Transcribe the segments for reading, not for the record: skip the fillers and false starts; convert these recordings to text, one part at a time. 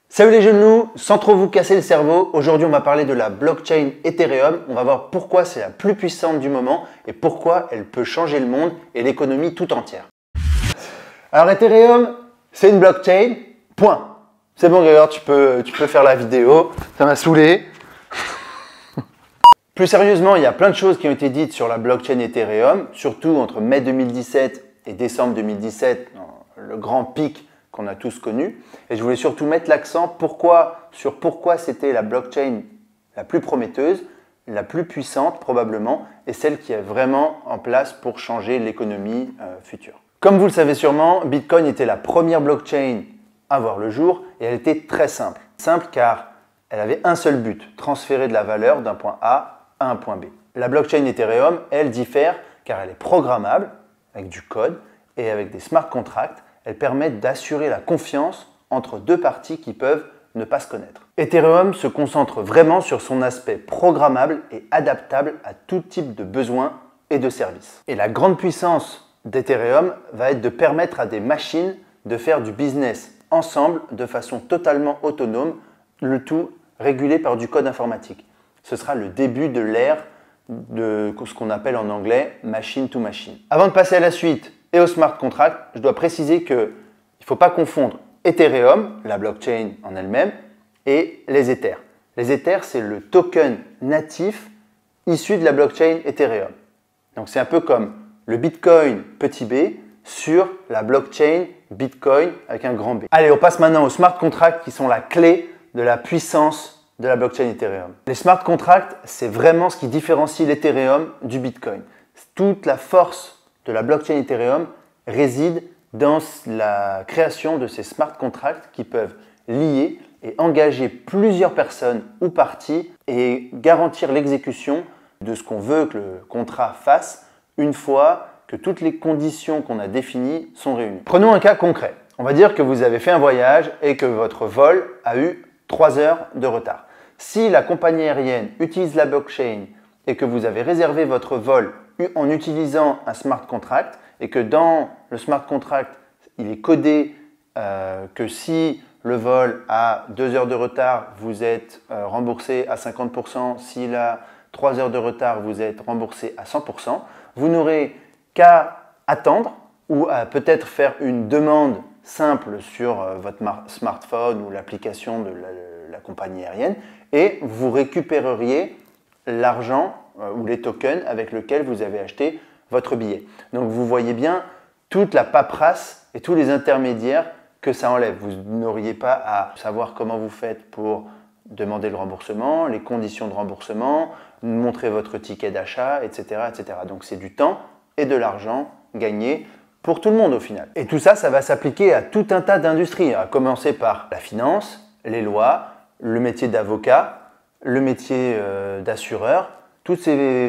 Salut les jeunes loups, sans trop vous casser le cerveau, aujourd'hui on va parler de la blockchain Ethereum. On va voir pourquoi c'est la plus puissante du moment et pourquoi elle peut changer le monde et l'économie tout entière. Alors Ethereum, c'est une blockchain, point. C'est bon Grégoire, tu peux faire la vidéo, ça m'a saoulé. Plus sérieusement, il y a plein de choses qui ont été dites sur la blockchain Ethereum, surtout entre mai 2017 et décembre 2017, le grand pic qu'on a tous connu. Et je voulais surtout mettre l'accent sur pourquoi c'était la blockchain la plus prometteuse, la plus puissante probablement, et celle qui est vraiment en place pour changer l'économie future. Comme vous le savez sûrement, Bitcoin était la première blockchain à voir le jour et elle était très simple. Simple car elle avait un seul but, transférer de la valeur d'un point A à un point B. La blockchain Ethereum, elle diffère car elle est programmable avec du code et avec des smart contracts. Elles permettent d'assurer la confiance entre deux parties qui peuvent ne pas se connaître. Ethereum se concentre vraiment sur son aspect programmable et adaptable à tout type de besoins et de services. Et la grande puissance d'Ethereum va être de permettre à des machines de faire du business ensemble de façon totalement autonome, le tout régulé par du code informatique. Ce sera le début de l'ère de ce qu'on appelle en anglais machine to machine. Avant de passer à la suite et au smart contract, je dois préciser qu'il ne faut pas confondre Ethereum, la blockchain en elle-même, et les Ethers. Les Ethers, c'est le token natif issu de la blockchain Ethereum. Donc c'est un peu comme le Bitcoin petit b sur la blockchain Bitcoin avec un grand B. Allez, on passe maintenant aux smart contracts qui sont la clé de la puissance de la blockchain Ethereum. Les smart contracts, c'est vraiment ce qui différencie l'Ethereum du Bitcoin. Toute la force de la blockchain Ethereum réside dans la création de ces smart contracts qui peuvent lier et engager plusieurs personnes ou parties et garantir l'exécution de ce qu'on veut que le contrat fasse une fois que toutes les conditions qu'on a définies sont réunies. Prenons un cas concret. On va dire que vous avez fait un voyage et que votre vol a eu 3 heures de retard. Si la compagnie aérienne utilise la blockchain et que vous avez réservé votre vol en utilisant un smart contract et que dans le smart contract, il est codé que si le vol a 2 heures de retard, vous êtes remboursé à 50%, s'il a 3 heures de retard, vous êtes remboursé à 100%, vous n'aurez qu'à attendre ou à peut-être faire une demande simple sur votre smartphone ou l'application de la compagnie aérienne et vous récupéreriez l'argent ou les tokens avec lesquels vous avez acheté votre billet. Donc vous voyez bien toute la paperasse et tous les intermédiaires que ça enlève. Vous n'auriez pas à savoir comment vous faites pour demander le remboursement, les conditions de remboursement, montrer votre ticket d'achat, etc., etc. Donc c'est du temps et de l'argent gagné pour tout le monde au final. Et tout ça, ça va s'appliquer à tout un tas d'industries, à commencer par la finance, les lois, le métier d'avocat, le métier d'assureur. Toutes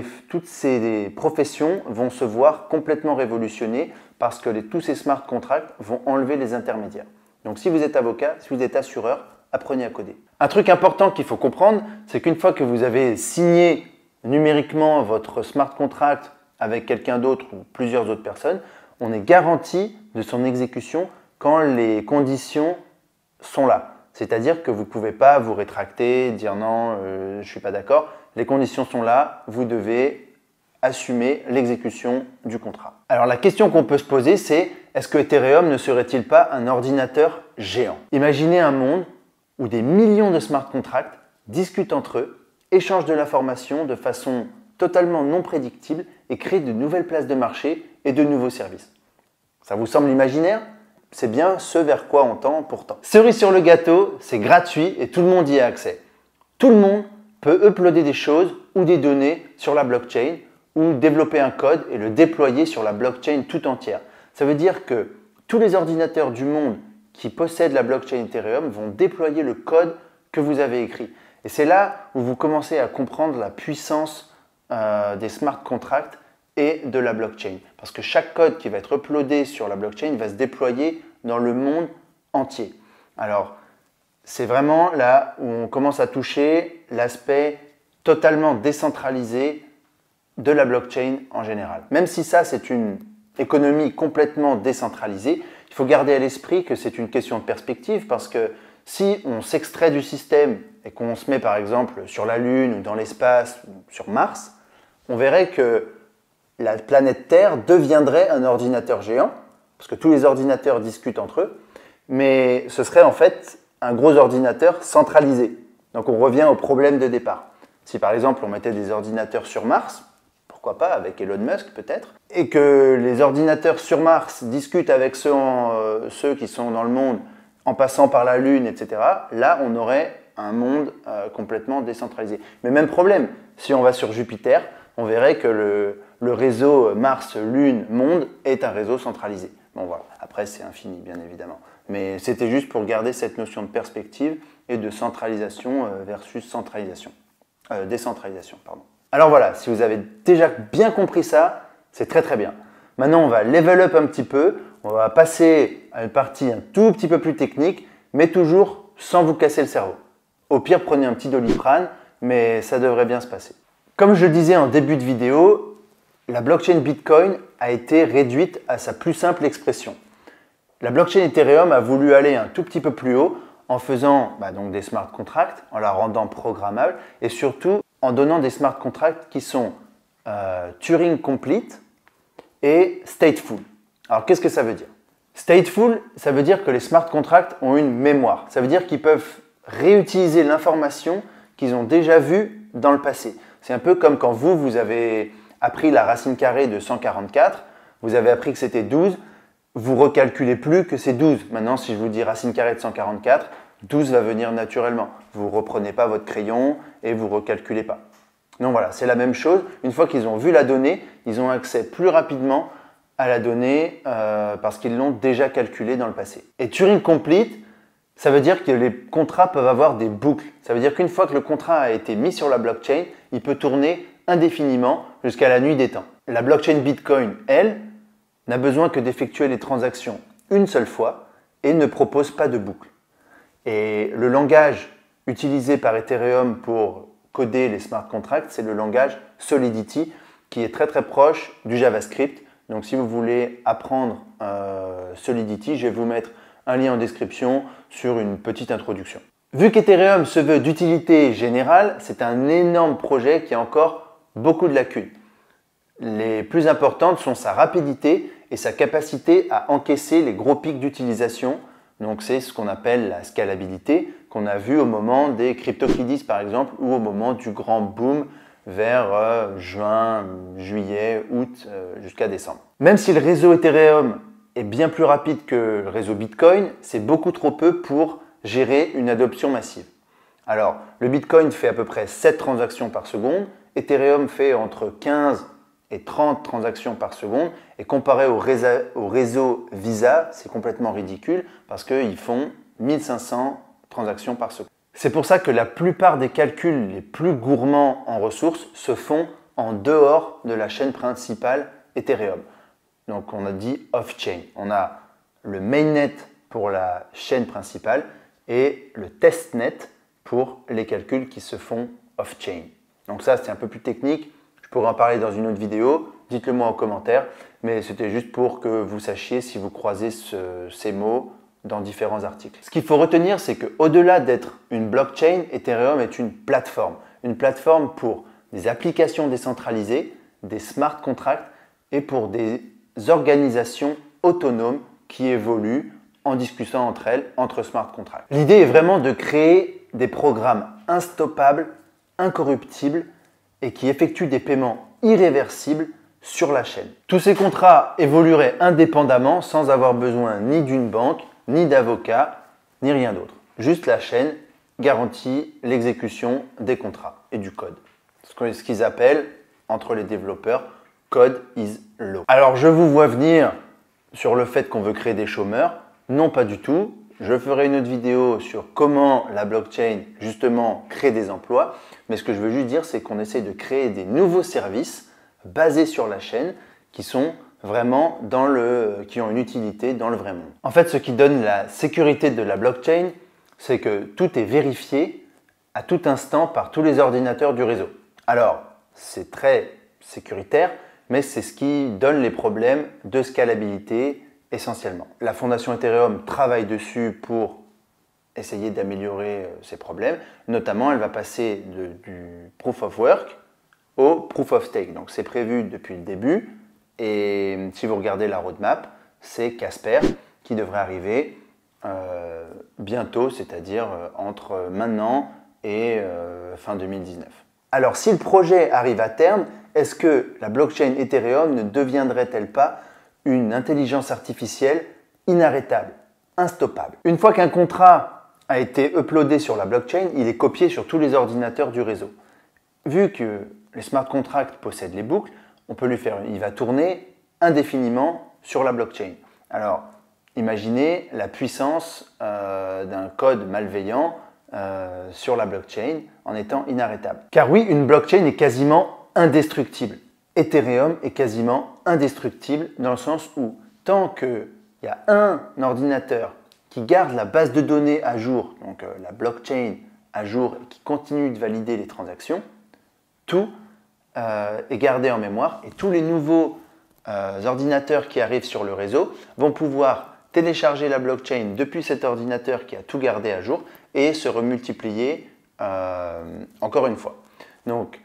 ces professions vont se voir complètement révolutionnées parce que tous ces smart contracts vont enlever les intermédiaires. Donc si vous êtes avocat, si vous êtes assureur, apprenez à coder. Un truc important qu'il faut comprendre, c'est qu'une fois que vous avez signé numériquement votre smart contract avec quelqu'un d'autre ou plusieurs autres personnes, on est garanti de son exécution quand les conditions sont là. C'est-à-dire que vous ne pouvez pas vous rétracter, dire non, je ne suis pas d'accord. Les conditions sont là, vous devez assumer l'exécution du contrat. Alors la question qu'on peut se poser, c'est est-ce que Ethereum ne serait-il pas un ordinateur géant? Imaginez un monde où des millions de smart contracts discutent entre eux, échangent de l'information de façon totalement non prédictible et créent de nouvelles places de marché et de nouveaux services. Ça vous semble imaginaire? C'est bien ce vers quoi on tend pourtant. Cerise sur le gâteau, c'est gratuit et tout le monde y a accès. Tout le monde peut uploader des choses ou des données sur la blockchain ou développer un code et le déployer sur la blockchain tout entière. Ça veut dire que tous les ordinateurs du monde qui possèdent la blockchain Ethereum vont déployer le code que vous avez écrit. Et c'est là où vous commencez à comprendre la puissance des smart contracts et de la blockchain. Parce que chaque code qui va être uploadé sur la blockchain va se déployer dans le monde entier. Alors, c'est vraiment là où on commence à toucher l'aspect totalement décentralisé de la blockchain en général. Même si ça, c'est une économie complètement décentralisée, il faut garder à l'esprit que c'est une question de perspective parce que Si on s'extrait du système et qu'on se met par exemple sur la Lune ou dans l'espace ou sur Mars, on verrait que la planète Terre deviendrait un ordinateur géant, parce que tous les ordinateurs discutent entre eux, mais ce serait en fait un gros ordinateur centralisé. Donc on revient au problème de départ. Si par exemple on mettait des ordinateurs sur Mars, pourquoi pas, avec Elon Musk peut-être, et que les ordinateurs sur Mars discutent avec ceux qui sont dans le monde en passant par la Lune, etc., là on aurait un monde complètement décentralisé. Mais même problème, si on va sur Jupiter, on verrait que le réseau Mars-Lune-Monde est un réseau centralisé. Bon voilà, après c'est infini bien évidemment. Mais c'était juste pour garder cette notion de perspective et de centralisation versus décentralisation. Pardon. Alors voilà, si vous avez déjà bien compris ça, c'est très très bien. Maintenant on va level up un petit peu, on va passer à une partie un tout petit peu plus technique, mais toujours sans vous casser le cerveau. Au pire, prenez un petit Doliprane, mais ça devrait bien se passer. Comme je le disais en début de vidéo, la blockchain Bitcoin a été réduite à sa plus simple expression. La blockchain Ethereum a voulu aller un tout petit peu plus haut en faisant donc des smart contracts, en la rendant programmable et surtout en donnant des smart contracts qui sont Turing complete et stateful. Alors qu'est-ce que ça veut dire? Stateful, ça veut dire que les smart contracts ont une mémoire. Ça veut dire qu'ils peuvent réutiliser l'information qu'ils ont déjà vue dans le passé. C'est un peu comme quand vous avez appris la racine carrée de 144, vous avez appris que c'était 12, vous ne recalculez plus que c'est 12. Maintenant, si je vous dis racine carrée de 144, 12 va venir naturellement. Vous ne reprenez pas votre crayon et vous ne recalculez pas. Donc voilà, c'est la même chose. Une fois qu'ils ont vu la donnée, ils ont accès plus rapidement à la donnée parce qu'ils l'ont déjà calculée dans le passé. Et Turing Complete, ça veut dire que les contrats peuvent avoir des boucles. Ça veut dire qu'une fois que le contrat a été mis sur la blockchain, il peut tourner indéfiniment jusqu'à la nuit des temps. La blockchain Bitcoin, elle, n'a besoin que d'effectuer les transactions une seule fois et ne propose pas de boucle. Et le langage utilisé par Ethereum pour coder les smart contracts, c'est le langage Solidity qui est très très proche du JavaScript. Donc si vous voulez apprendre Solidity, je vais vous mettre un lien en description sur une petite introduction. Vu qu'Ethereum se veut d'utilité générale, c'est un énorme projet qui a encore beaucoup de lacunes. Les plus importantes sont sa rapidité et sa capacité à encaisser les gros pics d'utilisation. Donc c'est ce qu'on appelle la scalabilité qu'on a vu au moment des CryptoKitties par exemple ou au moment du grand boom vers juin, juillet, août jusqu'à décembre. Même si le réseau Ethereum est bien plus rapide que le réseau Bitcoin, c'est beaucoup trop peu pour gérer une adoption massive. Alors, le Bitcoin fait à peu près 7 transactions par seconde, Ethereum fait entre 15 et 30 transactions par seconde, et comparé au réseau Visa, c'est complètement ridicule parce qu'ils font 1500 transactions par seconde. C'est pour ça que la plupart des calculs les plus gourmands en ressources se font en dehors de la chaîne principale Ethereum. Donc on a dit off-chain. On a le mainnet pour la chaîne principale et le testnet pour les calculs qui se font off-chain. Donc ça c'est un peu plus technique. Je pourrais en parler dans une autre vidéo. Dites-le moi en commentaire. Mais c'était juste pour que vous sachiez si vous croisez ces mots dans différents articles. Ce qu'il faut retenir, c'est qu'au-delà d'être une blockchain, Ethereum est une plateforme. Une plateforme pour des applications décentralisées, des smart contracts et pour des organisations autonomes qui évoluent en discutant entre elles, entre smart contracts. L'idée est vraiment de créer des programmes instoppables, incorruptibles et qui effectuent des paiements irréversibles sur la chaîne. Tous ces contrats évolueraient indépendamment sans avoir besoin ni d'une banque, ni d'avocat, ni rien d'autre. Juste la chaîne garantit l'exécution des contrats et du code. Ce qu'ils appellent, entre les développeurs, code is law. Alors je vous vois venir sur le fait qu'on veut créer des chômeurs. Non, pas du tout. Je ferai une autre vidéo sur comment la blockchain justement crée des emplois. Mais ce que je veux juste dire, c'est qu'on essaie de créer des nouveaux services basés sur la chaîne qui sont vraiment qui ont une utilité dans le vrai monde. En fait, ce qui donne la sécurité de la blockchain, c'est que tout est vérifié à tout instant par tous les ordinateurs du réseau. Alors, c'est très sécuritaire, mais c'est ce qui donne les problèmes de scalabilité essentiellement. La fondation Ethereum travaille dessus pour essayer d'améliorer ces problèmes. Notamment, elle va passer du Proof of Work au Proof of Stake. Donc c'est prévu depuis le début. Et si vous regardez la roadmap, c'est Casper qui devrait arriver bientôt, c'est-à-dire entre maintenant et fin 2019. Alors si le projet arrive à terme, est-ce que la blockchain Ethereum ne deviendrait-elle pas une intelligence artificielle inarrêtable, instoppable? Une fois qu'un contrat a été uploadé sur la blockchain, il est copié sur tous les ordinateurs du réseau. Vu que les smart contracts possèdent les boucles, il va tourner indéfiniment sur la blockchain. Alors, imaginez la puissance d'un code malveillant sur la blockchain en étant inarrêtable. Car oui, une blockchain est quasiment indestructible. Ethereum est quasiment indestructible dans le sens où tant qu'il y a un ordinateur qui garde la base de données à jour, donc la blockchain à jour, et qui continue de valider les transactions, tout est gardé en mémoire et tous les nouveaux ordinateurs qui arrivent sur le réseau vont pouvoir télécharger la blockchain depuis cet ordinateur qui a tout gardé à jour et se remultiplier encore une fois. Donc,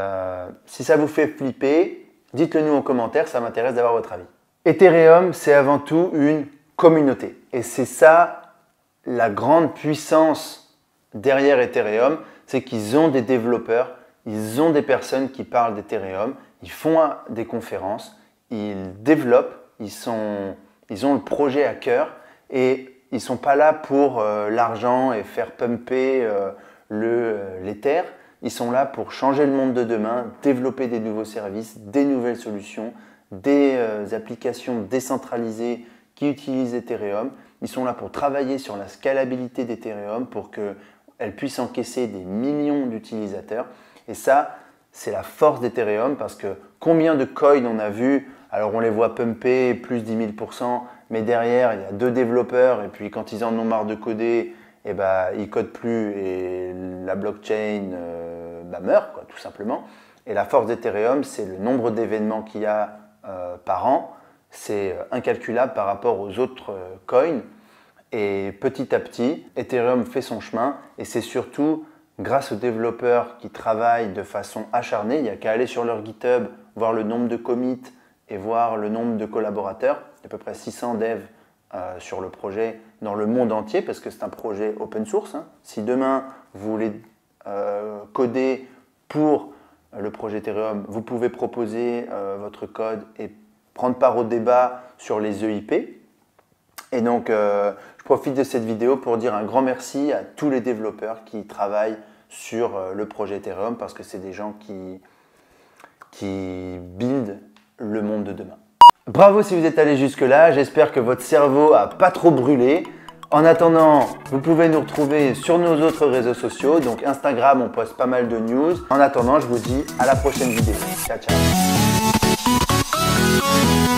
si ça vous fait flipper, dites-le nous en commentaire, ça m'intéresse d'avoir votre avis. Ethereum, c'est avant tout une communauté. Et c'est ça la grande puissance derrière Ethereum, c'est qu'ils ont des développeurs, ils ont des personnes qui parlent d'Ethereum, ils font des conférences, ils développent, ils ont le projet à cœur et ils ne sont pas là pour l'argent et faire pumper l'Ether. Ils sont là pour changer le monde de demain, développer des nouveaux services, des nouvelles solutions, des applications décentralisées qui utilisent Ethereum. Ils sont là pour travailler sur la scalabilité d'Ethereum pour qu'elle puisse encaisser des millions d'utilisateurs. Et ça, c'est la force d'Ethereum parce que combien de coins on a vu, alors on les voit pumper plus 10 000%, mais derrière, il y a 2 développeurs et puis quand ils en ont marre de coder, eh ben, ils ne codent plus et la blockchain meurt, quoi, tout simplement. Et la force d'Ethereum, c'est le nombre d'événements qu'il y a par an. C'est incalculable par rapport aux autres coins. Et petit à petit, Ethereum fait son chemin et c'est surtout grâce aux développeurs qui travaillent de façon acharnée. Il n'y a qu'à aller sur leur GitHub, voir le nombre de commits et voir le nombre de collaborateurs. Il y a à peu près 600 devs sur le projet dans le monde entier parce que c'est un projet open source. Si demain vous voulez coder pour le projet Ethereum, vous pouvez proposer votre code et prendre part au débat sur les EIP. Et donc, je profite de cette vidéo pour dire un grand merci à tous les développeurs qui travaillent sur le projet Ethereum parce que c'est des gens qui buildent le monde de demain. Bravo si vous êtes allé jusque-là, j'espère que votre cerveau a pas trop brûlé. En attendant, vous pouvez nous retrouver sur nos autres réseaux sociaux, donc Instagram, on poste pas mal de news. En attendant, je vous dis à la prochaine vidéo. Ciao, ciao.